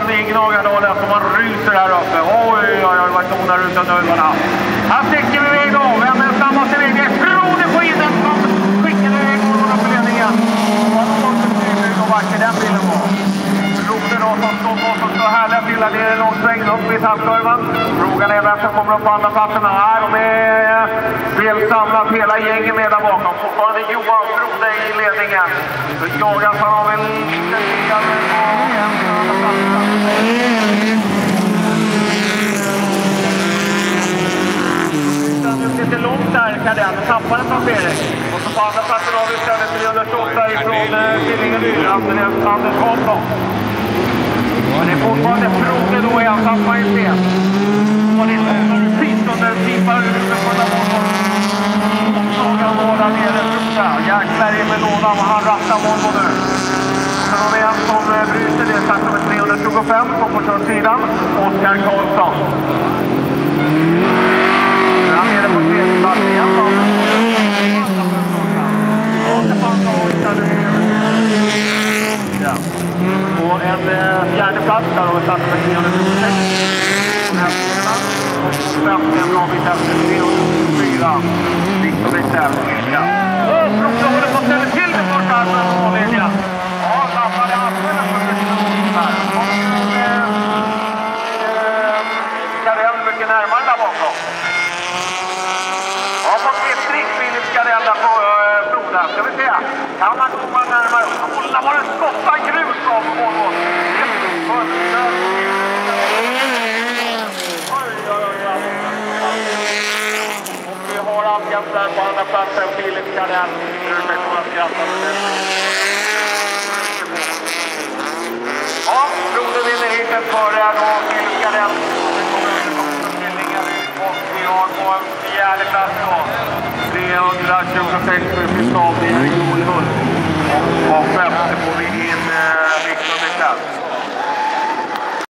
Stignagadalen som man ryser här uppe. Oj, vad tonar ut av nöjlarna. Här sticker vi iväg då. Vem är snabbast iväg? Det är Frode på isen som skickar iväg några på ledningen. Vad så vacker den bilen var. Frode då som står härliga till att det är långt sväng upp i halvkurvan. Frågan är vem som kommer upp på andra platserna här. De är väl samlat hela gänget med där bakom. Fortfarande Johan Frode i ledningen. Så jagas han av en liten bil och en andra platserna. Lite långt där Kadell, tappar en placering. Och så på andra platsen har vi istället 328 ifrån Tillingen Anders Karlsson. Men det är fortfarande Frode då i ensam majoritet. Och det är precis under timmar ute på den här målen. Och Sagan båda nere Frode. Jäklar in med lådan och han rattar Volvo nu. Sen har vi en som bryter det sagt som 325 på sidan. Oskar Karlsson. Han är det på tredje plats igen då. Ja. Och en fjärde plats där har vi satt med 326. Och 50 bra bit efter 304. Victor Wittell. Ja. Och Frode håller på att ställa till det första här med Ålidja. Ja, lappade använda för här. Och Karel mycket närmare där bakom. Ja, på strikt Filip Karel där på Frode. Ska vi se. Kan man komma närmare? Kolla vad det skottar grus av Volvo. Och vi har alltjämt där på andra platsen Filip Karel. Ja, Frode vinner hittills före och Filip Karel. Och vi har på en fjärde plats då. 326 för Fiskal, det är Joel Hull. Och 5